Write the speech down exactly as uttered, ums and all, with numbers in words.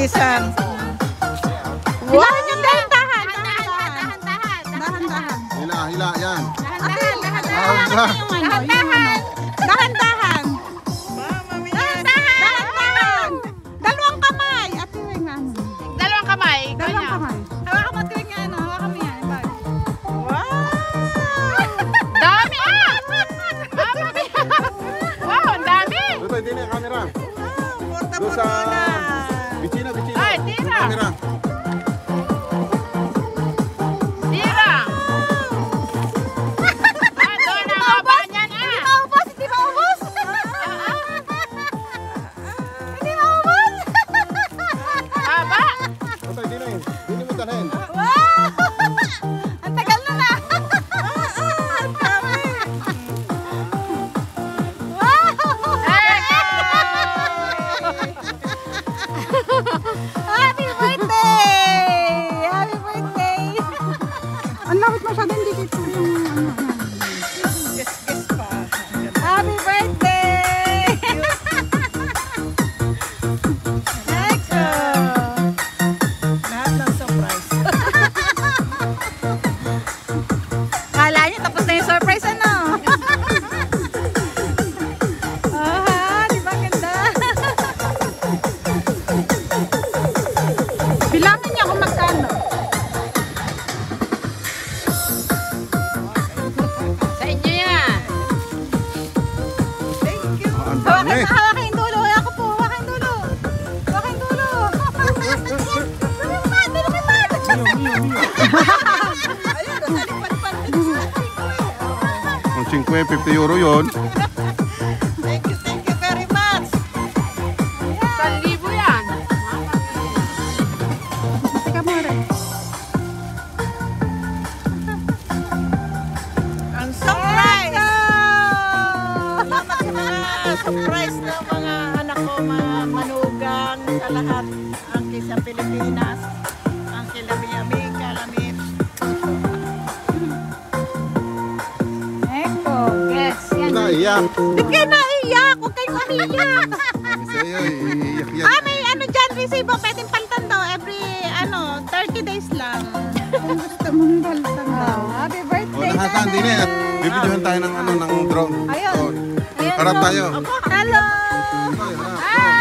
Bilisan. Wow! Yung dahan-dahan. Dahan-dahan. Dahan-dahan. Hila, hila, yan. Dahan-dahan. Dahan-dahan. Dahan-dahan. Dahan-dahan. Mama mia. Dahan-dahan. Dalawang kamay. Ate, yung ano. Dalawang kamay. Dalawang kamay. Hawakan mo ito yung ano. Hawakan mo yan. Bag. Wow! Dami ah! Mama mia. Wow, ang dami. Doon, hindi na yung camera. Porta Doon sa... portona. Bichina, bichina. Ay, tira. Camera. Tira. Ah, doon ang haba niyan ah. Maubos, hindi maubos. Hindi maubos. Haba. Doon, hindi na yun. Hindi mo dalhin. Wow! Ang tagal na na. Ang dami. Wow! Happy birthday! Happy birthday! Ang lawit masyado, hindi dito yung ano. Kiss-kiss pa. Happy birthday! Echo! Lahat ng surprise. Kala niyo tapos na yung surprise, ano? Aha, di ba ganda? Bilangin niyo kung magkano. Sa inyo yan. Thank you. Ah, ang Hawakan, dami. hawakan yung dulo. Ako po, hawakan yung dulo. Hawakan yung dulo. Lumipad, lumipad. Ayun, nalipad-pad. Ang fifty, fifty euro yun. Thank you, thank you very much. Isang libo yan. Teka mo rin. Ang surprise! Salamat sa mga surprise ng mga anak ko, mga manugang, sa lahat. Ang sa Pilipinas, ang kila Miami, Kalamit. Echo. Yes, yan. Naiyak. Ba't kayo naiyak? Huwag kayong umiyak. Sa'yo, iiyak yan. Ah, may ano dyan, resibo. Pwedeng palitan daw every, ano, thirty days lang. Kung gusto mong palitan daw. Happy O, birthday, lahat din eh. Bibidyohan tayo ng ano, ng drone. Ayun. O, Ayun, harap so- tayo. Hello! Ayun, harap. Hi!